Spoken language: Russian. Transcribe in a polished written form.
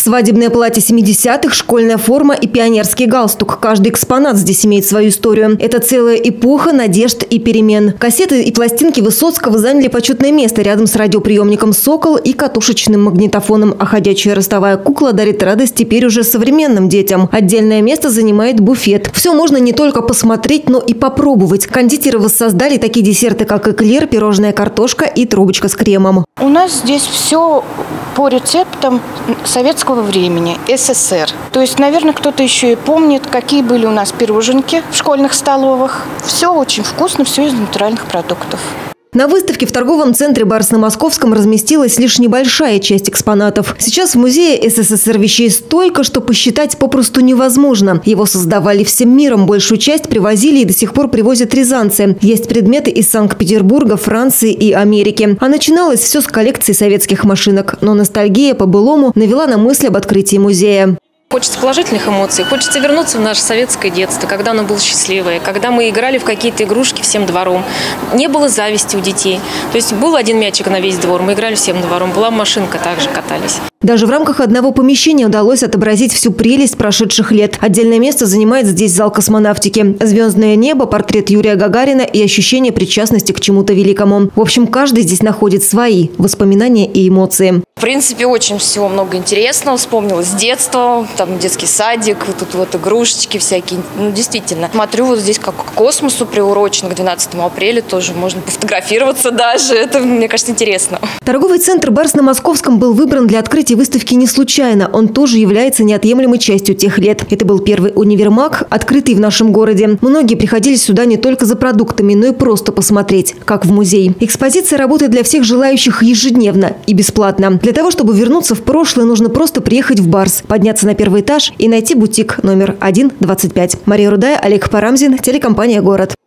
Свадебное платье 70-х, школьная форма и пионерский галстук. Каждый экспонат здесь имеет свою историю. Это целая эпоха надежд и перемен. Кассеты и пластинки Высоцкого заняли почетное место рядом с радиоприемником «Сокол» и катушечным магнитофоном. А ходячая ростовая кукла дарит радость теперь уже современным детям. Отдельное место занимает буфет. Все можно не только посмотреть, но и попробовать. Кондитеры воссоздали такие десерты, как эклер, пирожная картошка и трубочка с кремом. У нас здесь все по рецептам советского времени, СССР. То есть, наверное, кто-то еще и помнит, какие были у нас пироженки в школьных столовых. Все очень вкусно, все из натуральных продуктов. На выставке в торговом центре «Барс» на Московском разместилась лишь небольшая часть экспонатов. Сейчас в музее СССР вещей столько, что посчитать попросту невозможно. Его создавали всем миром, большую часть привозили и до сих пор привозят рязанцы. Есть предметы из Санкт-Петербурга, Франции и Америки. А начиналось все с коллекции советских машинок. Но ностальгия по былому навела на мысль об открытии музея. Хочется положительных эмоций, хочется вернуться в наше советское детство, когда оно было счастливое, когда мы играли в какие-то игрушки всем двором. Не было зависти у детей. То есть был один мячик на весь двор, мы играли всем двором, была машинка, также катались. Даже в рамках одного помещения удалось отобразить всю прелесть прошедших лет. Отдельное место занимает здесь зал космонавтики. Звездное небо, портрет Юрия Гагарина и ощущение причастности к чему-то великому. В общем, каждый здесь находит свои воспоминания и эмоции. В принципе, очень всего много интересного. Вспомнилось с детства, там детский садик, тут вот игрушечки всякие. Ну, действительно. Смотрю, вот здесь как к космосу приурочено, к 12 апреля тоже можно пофотографироваться даже. Это, мне кажется, интересно. Торговый центр «Барс» на Московском был выбран для открытия выставки не случайно. Он тоже является неотъемлемой частью тех лет. Это был первый универмаг, открытый в нашем городе. Многие приходили сюда не только за продуктами, но и просто посмотреть, как в музей. Экспозиция работает для всех желающих ежедневно и бесплатно. Для того, чтобы вернуться в прошлое, нужно просто приехать в «Барс», подняться на первый этаж и найти бутик номер 125. Мария Рудая, Олег Парамзин, телекомпания «Город».